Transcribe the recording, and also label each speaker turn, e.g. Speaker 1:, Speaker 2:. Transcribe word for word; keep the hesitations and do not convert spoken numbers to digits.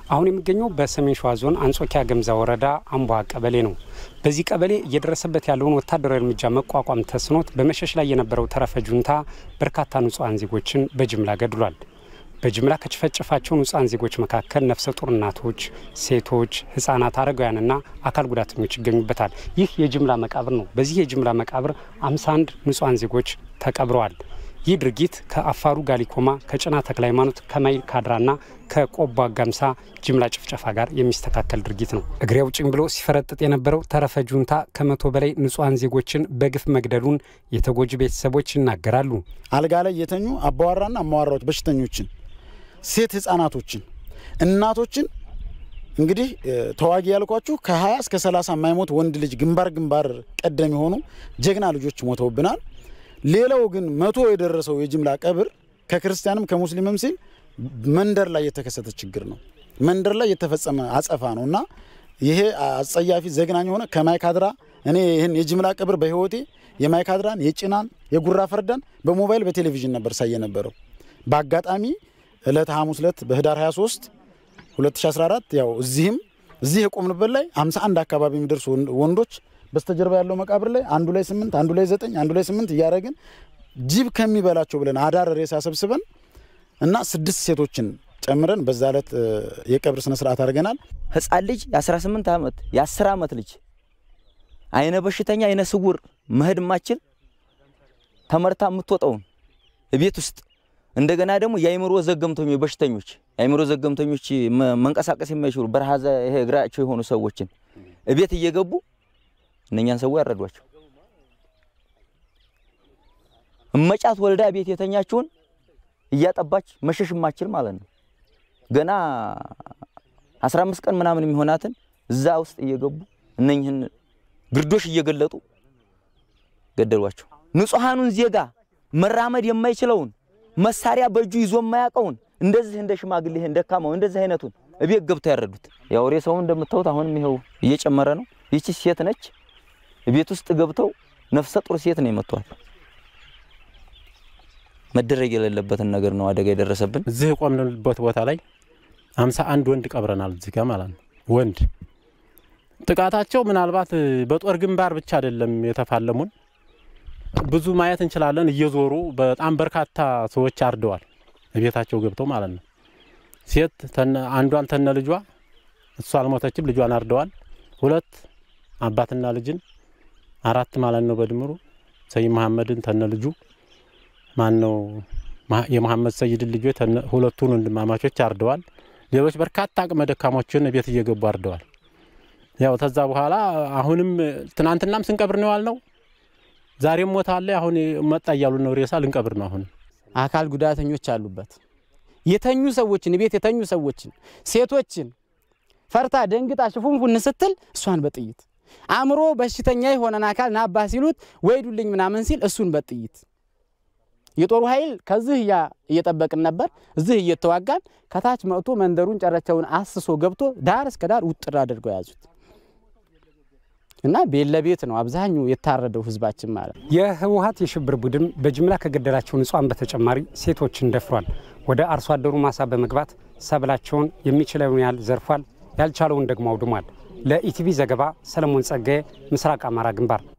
Speaker 1: አሁን የሚገኘው በሰሜን ሸዋ ዞን የአፆኪያ ገመዛው ወረዳ አምቧ ቀበሌ ነው። በዚህ ቀበሌ እየደረሰበት ያለውን ወታደራዊ እርምጃ መቋቋም ተስኖት በመሸሽ ላይ የነበረው ተረፈ ጁንታ በርካታ ንጹሃን ዜጎችን በጅምላ ገድሏል። በጅምላ ከጨፈጨፋቸው ንጹሃን ዜጎች መካከል ነፍሰ ጡር እናቶች፣ ሴቶች፣ ህፃናት፣ አረጋውያንና አካል ጉዳተኞች ይገኙበታል። ይህ የጅምላ መቃብር ነው። በዚህ የጅምላ መቃብር ሃምሳ አንድ ንጹሃን ዜጎች ተቀብረዋል። ይህ ድርጊት ከአፋሩ ጋሊኮማ፣ ከጭና ተክለ ሃይማኖት፣ ከማይል ካድራና ከቆቦ ጋምሳ ጅምላ ጭፍጨፋ ጋር የሚስተካከል ድርጊት ነው። እግሬ አውጭኝ ብሎ ሲፈረጥጥ የነበረው ተረፈ ጁንታ ከመቶ በላይ ንጹሃን ዜጎችን በግፍ መግደሉን የተጎጂ ቤተሰቦች ይናገራሉ።
Speaker 2: አልጋ ላይ የተኙ አባዋራና አማዋራዎች በሽተኞችን፣ ሴት ህፃናቶችን፣ እናቶችን እንግዲህ ተዋጊ ያልኳችሁ ከ20 እስከ ሰላሳ ማይሞት ወንድ ልጅ ግንባር ግንባር ቀደም የሆኑ ጀግና ልጆች ሞተውብናል። ሌላው ግን መቶ የደረሰው የጅምላ ቀብር ከክርስቲያንም ከሙስሊምም ሲል መንደር ላይ የተከሰተ ችግር ነው። መንደር ላይ የተፈጸመ አጸፋ ነውና ይሄ አጸያፊ ዘግናኝ ሆነ ከማይካድራ እኔ ይሄን የጅምላ ቀብር በህይወቴ የማይካድራን የጭናን የጉራ ፈርዳን በሞባይል በቴሌቪዥን ነበር ሳየ ነበረው። በአጋጣሚ እለት ሐሙስ ዕለት በህዳር ሃያ ሶስት ሁለት ሺህ አስራ አራት ያው እዚህም እዚህ የቆምንበት ላይ ሃምሳ አንድ አካባቢ የሚደርሱ ወንዶች በስተጀርባ ያለው መቃብር ላይ አንዱ ላይ ስምንት አንዱ ላይ ዘጠኝ አንዱ ላይ ስምንት ያያረግን ጅብ ከሚበላቸው ብለን አዳር ሬሳ ሰብስበን እና ስድስት ሴቶችን ጨምረን በዛ ዕለት የቀብር ስነ ስርዓት አድርገናል።
Speaker 3: ህፃን ልጅ የ18 ዓመት የ10 ዓመት ልጅ አይነ በሽተኛ አይነ ስውር መሄድ ማችል ተመርታ የምትወጣው ቤት ውስጥ እንደገና ደግሞ የአይምሮ ዘገምተኞች በሽተኞች የአይምሮ ዘገምተኞች መንቀሳቀስ የማይችሉ በረሃዘ ይሄ እግራቸው የሆኑ ሰዎችን ቤት እየገቡ እነኛን ሰው ያረዷቸው እመጫት ወልዳ ቤት የተኛችውን እያጠባች መሸሽ ማችል ማለት ነው። ገና አስራ አምስት ቀን ምናምን የሚሆናትን እዛ ውስጥ እየገቡ እነኝህን ግርዶሽ እየገለጡ ገደሏቸው። ንጹሃኑን ዜጋ መራመድ የማይችለውን መሳሪያ በእጁ ይዞ የማያቀውን እንደዚህ እንደ ሽማግሌ እንደካማው እንደዚህ አይነቱን እቤት ገብተው ያረዱት። ያው ሬሳው እንደምታዩት አሁንም ይሄው እየጨመረ ነው። ይቺ ሴት ነች። ቤት ውስጥ ገብተው ነፍሰ ጡር ሴት ነው የመቷት። መደረግ የሌለበትን ነገር ነው አደጋ የደረሰብን።
Speaker 4: እዚህ ቆምንበት ቦታ ላይ ሃምሳ አንድ ወንድ ቀብረናል እዚህ ጋር ማለት ነው። ወንድ ጥቃታቸው ምናልባት በጦር ግንባር ብቻ አይደለም የተፋለሙን ብዙ ማየት እንችላለን። እየዞሩ በጣም በርካታ ሰዎች አርደዋል ቤታቸው ገብተው ማለት ነው። ሴት ተነ አንዷን ተነ ልጇ እሷ አልሞተችም ልጇን አርደዋል። ሁለት አባትና ልጅን አራት ማለት ነው በድምሩ ሰይድ መሐመድን ተነ ልጁ ማን ነው የመሐመድ ሰይድ ልጆች ሁለቱን ወንድማማቾች አርደዋል። ሌሎች በርካታ አቅመ ደካሞችን ቤት እየገቡ አርደዋል። ያው ተዛ በኋላ አሁንም ትናንትናም ስንቀብር ነው ያልነው ዛሬም ሞታለ አሁን መጣ ያያሉ ነው ሬሳ ልንቀብር ነው። አሁን
Speaker 5: አካል ጉዳተኞች አሉበት የተኙ ሰዎችን ቤት የተኙ ሰዎችን ሴቶችን ፈርታ ደንግጣ ሽፉንፉን ስትል እሷን በጥይት አምሮ በሽተኛ የሆነን አካል ናባ ሲሉት ወይዱልኝ ምናምን ሲል እሱን በጥይት የጦሩ ኃይል ከዚህ ያ እየተጠበቅን ነበር። እዚህ እየተዋጋን ከታች መጥቶ መንደሩን ጨረቻውን አስሶ ገብቶ ዳር እስከ ዳር ውጥር አድርገው ያዙት እና ቤለቤት ነው አብዛኛው የታረደው ህዝባችን ማለት።
Speaker 1: የህወሓት የሽብር ቡድን በጅምላ ከገደላቸው ንጹሃን በተጨማሪ ሴቶችን ደፍሯል። ወደ አርሶ አደሩ ማሳ በመግባት ሰብላቸውን የሚችለውን ያህል ዘርፏል፣ ያልቻለውን ደግሞ አውድሟል። ለኢቲቪ ዘገባ ሰለሞን ጸጋዬ፣ ምስራቅ አማራ ግንባር።